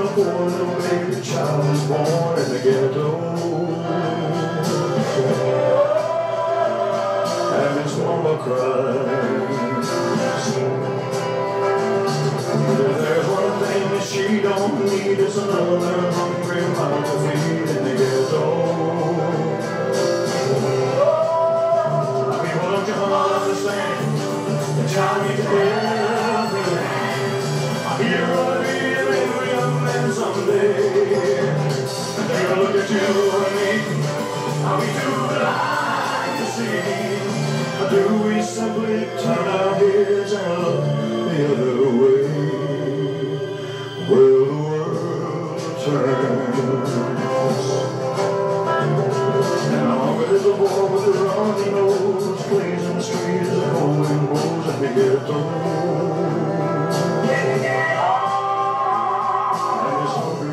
a poor little baby child was born in the ghetto. And his mama cries. There's one thing that she don't need, it's another hungry mouth to feed in the ghetto. People, don't you understand? The child needs everything. I hear her be every young man someday. And they're gonna look at you and me, how we do like to see. Or do we simply turn our heads and look the other way? Well, the world turns. Now I'm a little boy with a runny nose, plays in the street as a going blows at the ghetto. And his hunger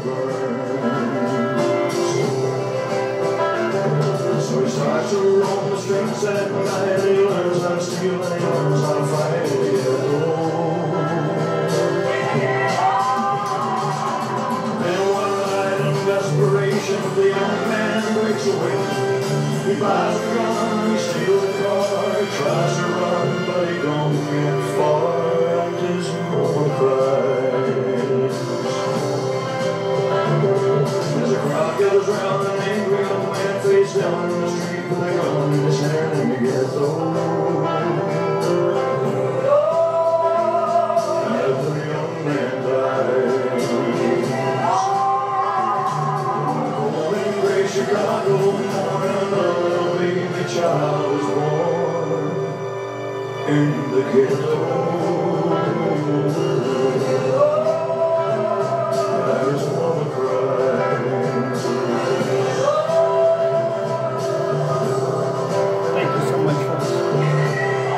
burns. So he starts to roam the streets at night, and he learns how to steal and he learns how to fight in the ghetto. The young man breaks away. He buys a gun, he steals a car, he tries to run, but he don't get far, and his mama cries. As the crowd gathers round, an angry young man face down in the street with a gun in his hand in the ghetto. As the young man dies, Chicago morning, another baby child was born in the ghetto.